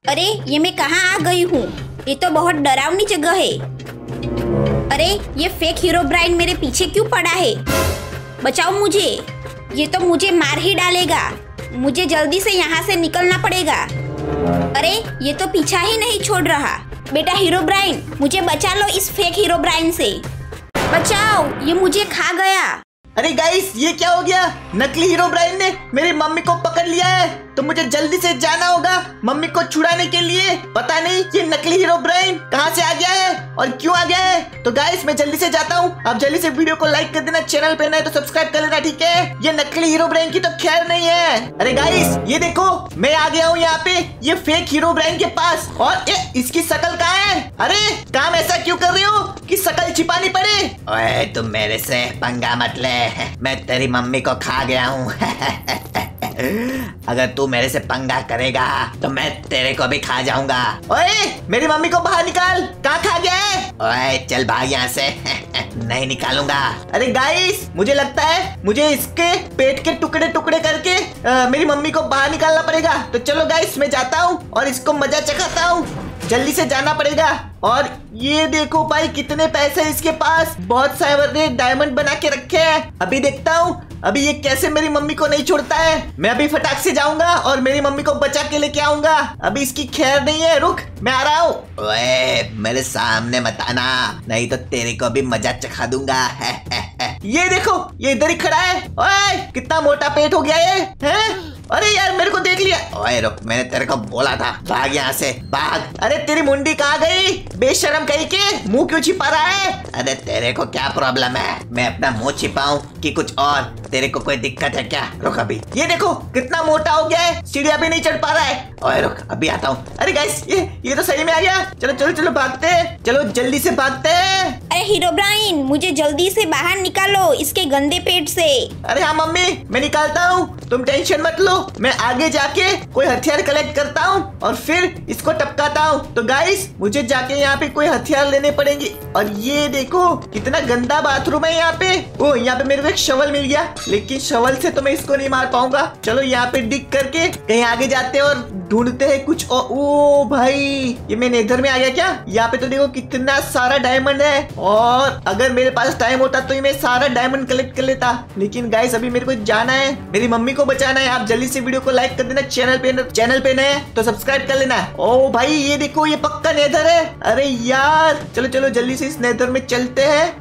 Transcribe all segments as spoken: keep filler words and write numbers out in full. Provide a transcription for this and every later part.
अरे ये मैं कहाँ आ गई हूँ? ये तो बहुत डरावनी जगह है। अरे ये फेक हीरोब्राइन मेरे पीछे क्यों पड़ा है? बचाओ मुझे, ये तो मुझे मार ही डालेगा। मुझे जल्दी से यहाँ से निकलना पड़ेगा। अरे ये तो पीछा ही नहीं छोड़ रहा। बेटा हीरोब्राइन, मुझे बचा लो इस फेक हीरोब्राइन से। बचाओ, ये मुझे खा गया। अरे गाइस, ये क्या हो गया? नकली हीरोब्राइन ने मेरी मम्मी को पकड़ लिया है, तो मुझे जल्दी से जाना होगा मम्मी को छुड़ाने के लिए। पता नहीं ये नकली हीरोब्राइन कहाँ से आ गया है और क्यों आ गया है। तो गाइस मैं जल्दी से जाता हूँ। आप जल्दी से वीडियो को लाइक कर देना, चैनल पे नए तो सब्सक्राइब कर लेना, ठीक है। ये नकली हीरोब्राइन की तो खैर नहीं है। अरे गाइस ये देखो, मैं आ गया हूँ यहाँ पे ये फेक हीरोब्राइन के पास। और ए, इसकी शकल कहाँ है? अरे काम ऐसा क्यों कर रहे हो कि शकल छिपानी पड़े? ओए तुम मेरे से पंगा मत ले, मैं तेरी मम्मी को खा गया हूँ। अगर तू मेरे से पंगा करेगा तो मैं तेरे को भी खा जाऊंगा। ओए मेरी मम्मी को बाहर निकाल, कहाँ खा गया है? ओए चल भाग यहाँ से। नहीं निकालूंगा। अरे गाइस मुझे लगता है मुझे इसके पेट के टुकड़े टुकड़े करके आ, मेरी मम्मी को बाहर निकालना पड़ेगा। तो चलो गाइस मैं जाता हूँ और इसको मजा चखाता हूँ। जल्दी से जाना पड़ेगा। और ये देखो भाई कितने पैसे इसके पास, बहुत सारे डायमंड बना के रखे हैं। अभी देखता हूँ अभी ये कैसे मेरी मम्मी को नहीं छोड़ता है। मैं अभी फटाक से जाऊंगा और मेरी मम्मी को बचा के लेके आऊंगा। अभी इसकी खैर नहीं है, रुक मैं आ रहा हूँ। ओए मेरे सामने मत आना, नहीं तो तेरे को भी मजा चखा दूंगा। ये देखो ये इधर ही खड़ा है। ओए कितना मोटा पेट हो गया ये है। अरे यार मेरे को देख लिया। ओए रुक, मैंने तेरे को बोला था भाग यहाँ से, भाग। अरे तेरी मुंडी कहाँ गई? बेशरम कहीं के मुंह क्यों छिपा रहा है? अरे तेरे को क्या प्रॉब्लम है, मैं अपना मुंह छिपाऊं कि कुछ और? तेरे को कोई दिक्कत है क्या? रुक अभी। ये देखो कितना मोटा हो गया है, सीढ़ियाँ भी नहीं चढ़ पा रहा है। ओए रुक अभी आता हूँ। अरे गाइस ये ये तो सही में आ गया। चलो चलो चलो भागते हैं, चलो जल्दी से भागते हैं। अरे हीरोब्राइन, मुझे जल्दी से बाहर निकालो इसके गंदे पेट से। अरे हाँ मम्मी मैं निकालता हूँ, तुम टेंशन मत लो। मैं आगे जाके कोई हथियार कलेक्ट करता हूँ और फिर इसको टपकाता हूँ। तो गाइस मुझे जाके यहाँ पे कोई हथियार लेने पड़ेंगे। और ये देखो कितना गंदा बाथरूम है यहाँ पे। ओ यहाँ पे मेरे को एक शवल मिल गया, लेकिन शवल से तो मैं इसको नहीं मार पाऊंगा। चलो यहाँ पे डिग करके कहीं आगे जाते हैं और ढूंढते हैं कुछ। ओ, ओ भाई ये मैं नेदर में आ गया क्या? यहाँ पे तो देखो कितना सारा डायमंड है। और अगर मेरे पास टाइम होता तो मैं सारा डायमंड कलेक्ट कर लेता, लेकिन गाइस अभी मेरे को जाना है, मेरी मम्मी को बचाना है। आप जल्दी से वीडियो को लाइक कर देना, चैनल पे चैनल पे नए तो सब्सक्राइब कर लेना। ओ भाई ये देखो ये पक्का नेदर है। अरे यार चलो चलो जल्दी से इस नेदर में चलते हैं।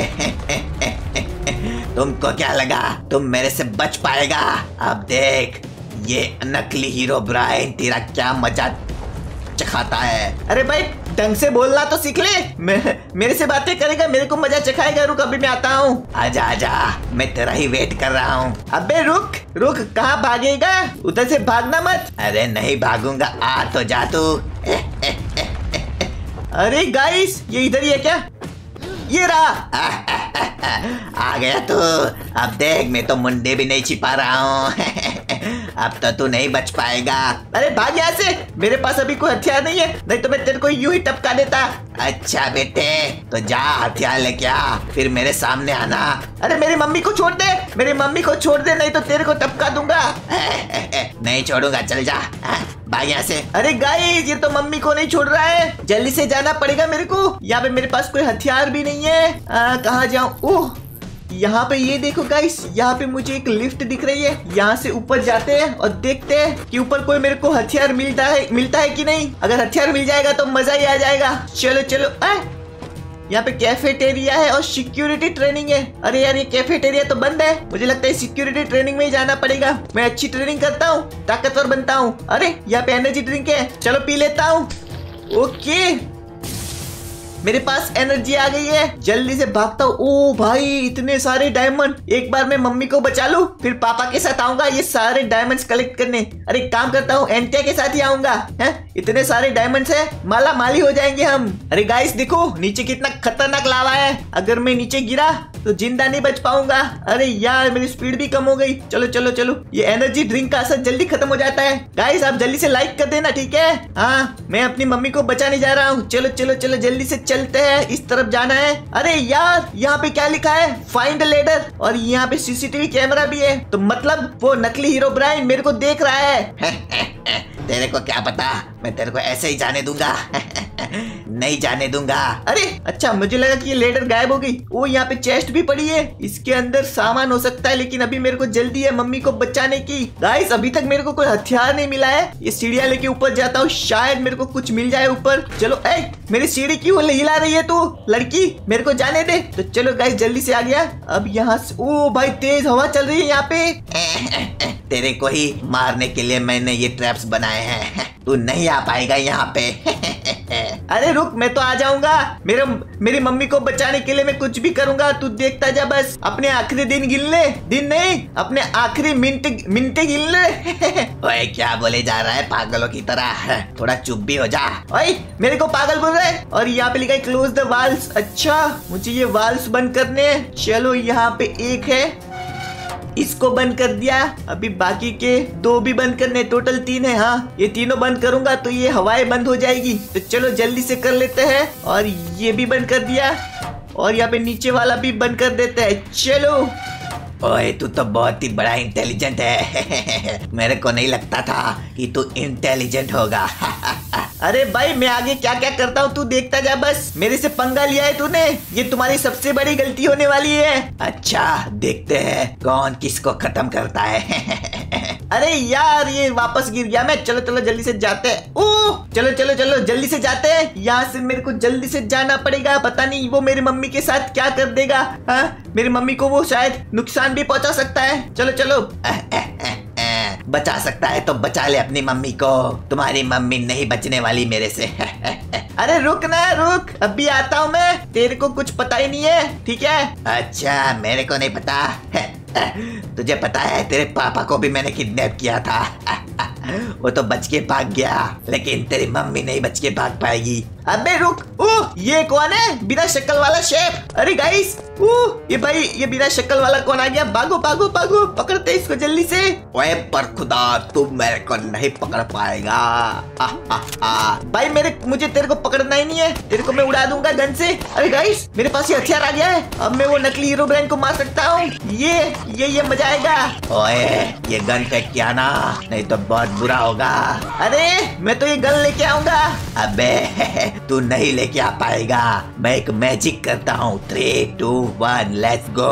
ओए तुमको क्या लगा तुम मेरे से बच पाएगा? अब देख ये नकली हीरोब्राइन तेरा क्या मजा चखाता है। अरे भाई ढंग से बोलना तो सीख ले। मैं मेरे से बातें करेगा, मेरे को मजा चखाएगा। रुक अभी मैं आता हूँ। आजा आजा, मैं तेरा ही वेट कर रहा हूँ। अबे रुक रुक, कहाँ भागेगा? उधर से भागना मत। अरे नहीं भागूंगा, आ तो जा तू। अरे गाइस ये इधर ही है क्या? ये रहा। आ गया तू। अब देख मैं तो मुंडे भी नहीं छिपा रहा हूँ। अब तो तू नहीं बच पाएगा। अरे भाग यहाँ से, मेरे पास अभी कोई हथियार नहीं है, नहीं तो मैं तेरे को यूं ही टपका देता। अच्छा बेटे तो जा हथियार लेके आ, फिर मेरे सामने आना। अरे मेरी मम्मी को छोड़ दे, मेरी मम्मी को छोड़ दे, नहीं तो तेरे को टपका दूंगा। नहीं छोड़ूंगा, चल जा भाग यहाँ से। अरे गाइस ये तो मम्मी को नहीं छोड़ रहा है, जल्दी से जाना पड़ेगा मेरे को। यहाँ पे मेरे पास कोई हथियार भी नहीं है, कहाँ जाऊँ? ओह यहाँ पे ये देखो गाइस, यहाँ पे मुझे एक लिफ्ट दिख रही है। यहाँ से ऊपर जाते हैं और देखते हैं कि ऊपर कोई मेरे को हथियार मिलता है मिलता है कि नहीं। अगर हथियार मिल जाएगा तो मजा ही आ जाएगा। चलो चलो। यहाँ पे कैफेटेरिया है और सिक्योरिटी ट्रेनिंग है। अरे यार ये कैफेटेरिया तो बंद है, मुझे लगता है सिक्योरिटी ट्रेनिंग में ही जाना पड़ेगा। मैं अच्छी ट्रेनिंग करता हूँ, ताकतवर बनता हूँ। अरे यहाँ पे एनर्जी ड्रिंक है, चलो पी लेता हूँ। ओके मेरे पास एनर्जी आ गई है, जल्दी से भागता हूँ। ओ भाई इतने सारे डायमंड, एक बार मैं मम्मी को बचा लूं, फिर पापा के साथ आऊंगा ये सारे डायमंड्स कलेक्ट करने। अरे काम करता हूँ एंटिया के साथ ही आऊंगा। हैं इतने सारे डायमंड्स है, माला माली हो जाएंगे हम। अरे गाइस देखो नीचे कितना खतरनाक लावा है, अगर मैं नीचे गिरा तो जिंदा नहीं बच पाऊंगा। अरे यार मेरी स्पीड भी कम हो गई। चलो चलो चलो, ये एनर्जी ड्रिंक का असर जल्दी खत्म हो जाता है। गाइस आप जल्दी से लाइक कर देना, ठीक है? हाँ मैं अपनी मम्मी को बचाने जा रहा हूँ। चलो चलो चलो जल्दी से चलते हैं, इस तरफ जाना है। अरे यार यहाँ पे क्या लिखा है, फाइंड लेडर, और यहाँ पे सीसीटीवी कैमरा भी है, तो मतलब वो नकली हीरोब्राइन मेरे को देख रहा है। तेरे को क्या पता, मैं तेरे को ऐसे ही जाने दूंगा। नहीं जाने दूंगा। अरे अच्छा, मुझे लगा कि ये लेडर गायब हो गई। वो यहाँ पे चेस्ट भी पड़ी है, इसके अंदर सामान हो सकता है, लेकिन अभी मेरे को जल्दी है मम्मी को बचाने की। गाइस अभी तक मेरे को कोई हथियार नहीं मिला है। ये सीढ़ियाँ लेके ऊपर जाता हूँ, शायद मेरे को कुछ मिल जाए ऊपर। चलो ए, मेरी सीढ़ी क्यों हिला रही है तू लड़की, मेरे को जाने दे। तो चलो गाइस जल्दी से आ गया। अब यहाँ से ओ भाई तेज हवा चल रही है यहाँ पे। तेरे को ही मारने के लिए मैंने ये ट्रैप्स बनाए हैं, तू नहीं आ पाएगा यहाँ पे। अरे रुक, मैं तो आ जाऊंगा। मेरे मेरी मम्मी को बचाने के लिए मैं कुछ भी करूंगा, तू देखता जा बस। अपने आखिरी दिन गिन ले, दिन नहीं अपने आखिरी मिनट मिनटे गिन ले। ओए क्या बोले जा रहा है पागलों की तरह, थोड़ा चुप भी हो जा। ओए मेरे को पागल बोल रहा है। और यहाँ पे लिखा है क्लोज द वाल्स। अच्छा मुझे ये वाल्स बंद करने हैं। चलो यहाँ पे एक है, इसको बंद कर दिया। अभी बाकी के दो भी बंद करने, टोटल तीन है। हाँ ये तीनों बंद करूंगा तो ये हवाएं बंद हो जाएगी। तो चलो जल्दी से कर लेते हैं। और ये भी बंद कर दिया, और यहाँ पे नीचे वाला भी बंद कर देते हैं। चलो। ओए तू तो बहुत ही बड़ा इंटेलिजेंट है। मेरे को नहीं लगता था कि तू इंटेलिजेंट होगा। अरे भाई मैं आगे क्या क्या करता हूँ तू देखता जा बस। मेरे से पंगा लिया है तूने, ये तुम्हारी सबसे बड़ी गलती होने वाली है। अच्छा देखते हैं कौन किसको खत्म करता है। अरे यार ये वापस गिर गया मैं। चलो चलो जल्दी से जाते हैं। ओह चलो चलो चलो जल्दी से जाते हैं। यहाँ से मेरे को जल्दी से जाना पड़ेगा। पता नहीं वो मेरी मम्मी के साथ क्या कर देगा। हाँ मेरी मम्मी को वो शायद नुकसान भी पहुंचा सकता है। चलो चलो। बचा सकता है तो बचा ले अपनी मम्मी को, तुम्हारी मम्मी नहीं बचने वाली मेरे से। अरे रुक ना रुक, अभी आता हूँ मैं। तेरे को कुछ पता ही नहीं है, ठीक है? अच्छा मेरे को नहीं पता। तुझे पता है तेरे पापा को भी मैंने किडनैप किया था। वो तो बच के भाग गया, लेकिन तेरी मम्मी नहीं बच के भाग पाएगी। अबे रुक, ओह ये कौन है बिना शक्ल वाला शेफ? अरे गाइस ओह ये भाई ये बिना शक्ल वाला कौन आ गया? भागो भागो भागो, पकड़ते इसको जल्दी से। ओए पर खुदा तू मेरे को नहीं पकड़ पाएगा। आ, आ, आ। भाई मेरे मुझे तेरे को पकड़ना ही नहीं है, तेरे को मैं उड़ा दूंगा गन से। अरे गाइस मेरे पास ये हथियार आ गया है, अब मैं वो नकली हीरोब्राइन को मार सकता हूँ। ये ये ये मजा आएगा। ओए ये गन फेंक किया ना, नहीं तो बहुत बुरा होगा। अरे मैं तो ये गन लेके आऊंगा। अबे तू नहीं लेके आ पाएगा, मैं एक मैजिक करता हूँ। Three two one let's go.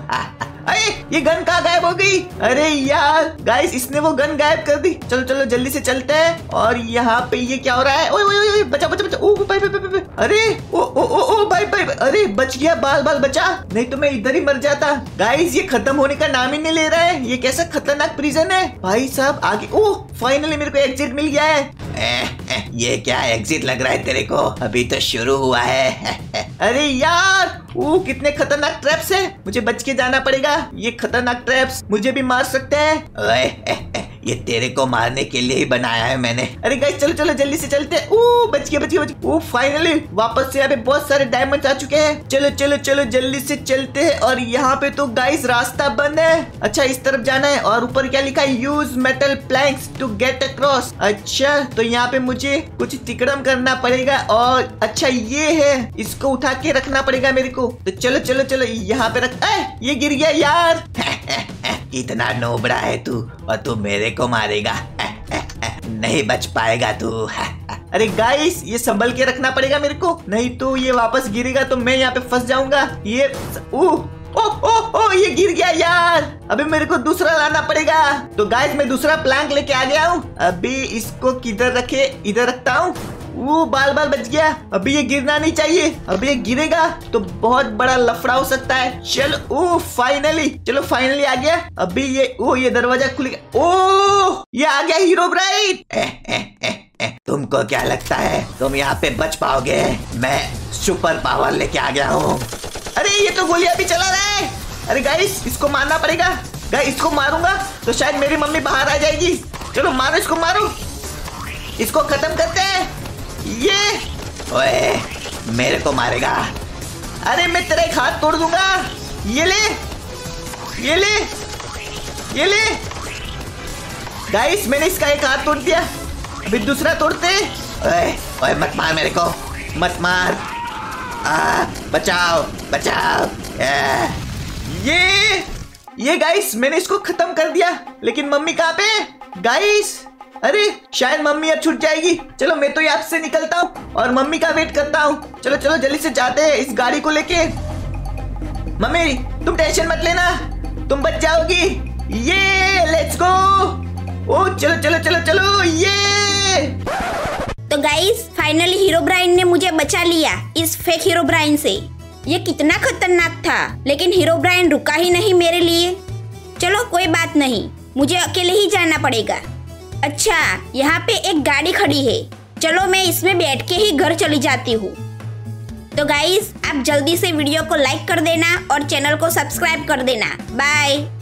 अरे ये गन कहाँ गायब हो गई? अरे यार गाइस इसने वो गन गायब कर दी। चलो चलो जल्दी से चलते हैं। और यहाँ पे ये क्या हो रहा है? ओए ओए ओए बचा बचा बचा। ओ भाई भाई भाई, अरे ओ ओ ओ ओ भाई भाई, अरे बच गया, बाल बाल बचा, नहीं तो मैं इधर ही मर जाता। गाइस ये खत्म होने का नाम ही नहीं ले रहा है। ये कैसा खतरनाक प्रिजन है भाई साहब। आगे ओ फाइनली मेरे को एग्जिट मिल गया है। ए, ए, ये क्या एग्जिट लग रहा है तेरे को? अभी तो शुरू हुआ है। अरे यार ओ कितने खतरनाक ट्रैप्स है, मुझे बच के जाना पड़ेगा। ये खतरनाक ट्रैप्स मुझे भी मार सकते हैं। ओए, ए, ए, ये तेरे को मारने के लिए ही बनाया है मैंने। अरे गाइस चलो चलो जल्दी से चलते हैं। ओ बच गया बच गया बच गया। ओ फाइनली वापस से यहाँ पे बहुत सारे डायमंड्स आ चुके हैं। चलो चलो चलो जल्दी से चलते हैं। और यहाँ पे तो गाइस रास्ता बंद है। अच्छा इस तरफ जाना है। और ऊपर क्या लिखा है? Use metal planks to get across. अच्छा तो यहाँ पे मुझे कुछ तिकड़म करना पड़ेगा। और अच्छा ये है, इसको उठा के रखना पड़ेगा मेरे को। तो चलो चलो चलो यहाँ पे रख। ए, ये गिर गया यार। इतना नोबड़ा है तू, और तू मेरे को मारेगा? नहीं बच पाएगा तू। अरे गाइस ये संभल के रखना पड़ेगा मेरे को, नहीं तो ये वापस गिरेगा तो मैं यहाँ पे फंस जाऊंगा। ये ओ ओ ओ ओ ये गिर गया यार। अभी मेरे को दूसरा लाना पड़ेगा। तो गाइस मैं दूसरा प्लैंक लेके आ गया हूँ। अभी इसको किधर रखे? इधर रखता हूँ। वो बाल बाल बच गया। अभी ये गिरना नहीं चाहिए, अभी ये गिरेगा तो बहुत बड़ा लफड़ा हो सकता है। चलो ओ फाइनली, चलो फाइनली आ गया। अभी ये ओ ये दरवाजा खुलेगा। ओ ये आ गया हीरोब्राइन। तुमको क्या लगता है तुम यहाँ पे बच पाओगे? मैं सुपर पावर लेके आ गया हूँ। अरे ये तो गोलियां भी चला रहा है। अरे गाइस इसको मारना पड़ेगा। गाइस इसको मारूंगा तो शायद मेरी मम्मी बाहर आ जाएगी। चलो मारो इसको, मारो इसको, खत्म करते हैं। ये ओए मेरे को मारेगा? अरे मैं तेरा एक हाथ तोड़ दूंगा। ये ले ये ले ये ले। गाइस मैंने इसका एक हाथ तोड़ दिया, अभी दूसरा तोड़ते। ओए ओए मत मार मेरे को, मत मार। आ, बचाओ बचाओ। आ, ये ये गाइस मैंने इसको खत्म कर दिया, लेकिन मम्मी कहाँ पे गाइस? अरे शायद मम्मी अब छूट जाएगी। चलो मैं तो यहाँ से निकलता हूँ और मम्मी का वेट करता हूँ। चलो चलो जल्दी से जाते हैं इस गाड़ी को लेके। मम्मी तुम टेंशन मत लेना, तुम बच जाओगी। ये लेट्स गो। ओ चलो चलो चलो चलो ये। तो गाइस फाइनली हीरोब्राइन ने मुझे बचा लिया इस फेक हीरोब्राइन से। ये कितना खतरनाक था, लेकिन हीरोब्राइन रुका ही नहीं मेरे लिए। चलो कोई बात नहीं, मुझे अकेले ही जाना पड़ेगा। अच्छा यहाँ पे एक गाड़ी खड़ी है, चलो मैं इसमें बैठ के ही घर चली जाती हूँ। तो गाइस आप जल्दी से वीडियो को लाइक कर देना और चैनल को सब्सक्राइब कर देना। बाय।